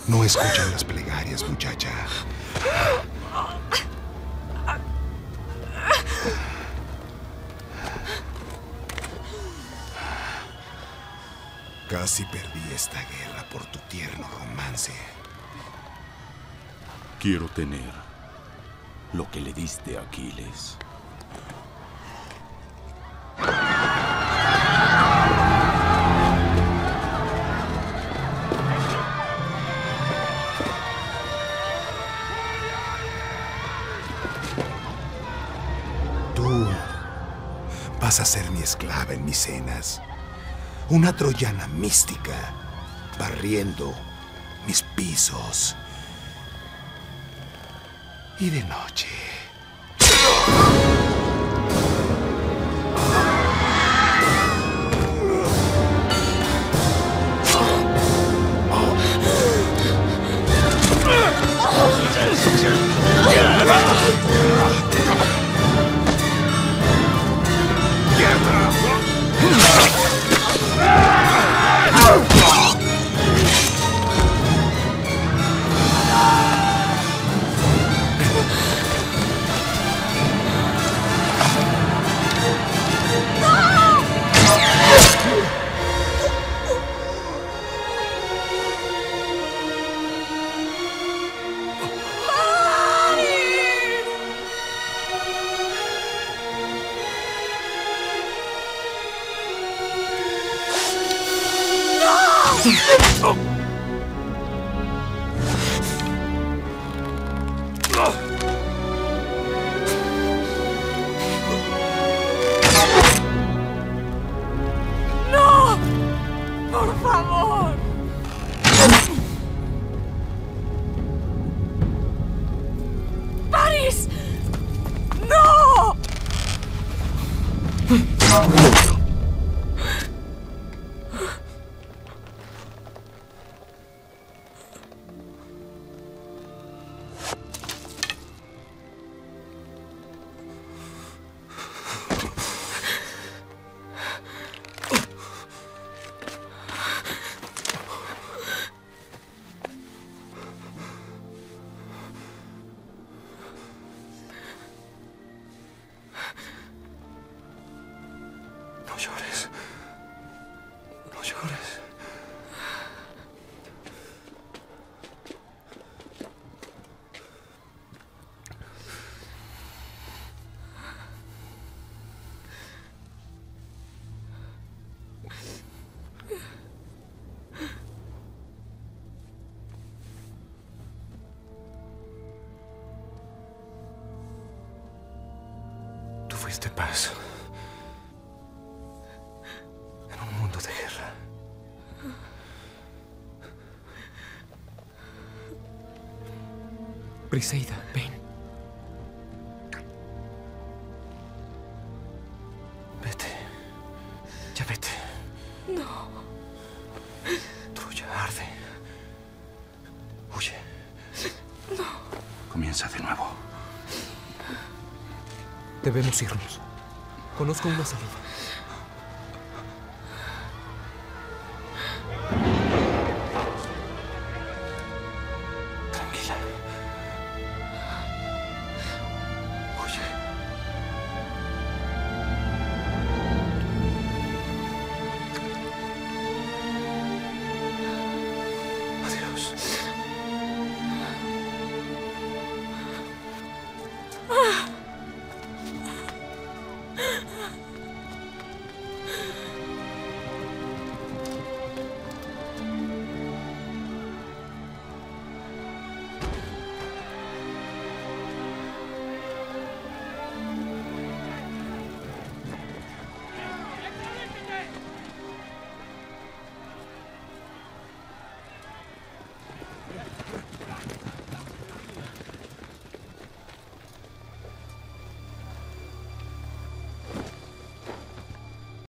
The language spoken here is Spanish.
No escuchan las plegarias, muchacha. Casi perdí esta guerra por tu tierno romance. Quiero tener lo que le diste a Aquiles. Tú vas a ser mi esclava en mis cenas. Una troyana mística, barriendo mis pisos. Y de noche... ¡No! ¡Por favor! ¡Paris! ¡No! No llores. No llores. Tú fuiste paz. En un mundo de guerra. Briseida, ven. Vete. Ya vete. No. Troya arde. Huye. No. Comienza de nuevo. Debemos irnos. Conozco una salida.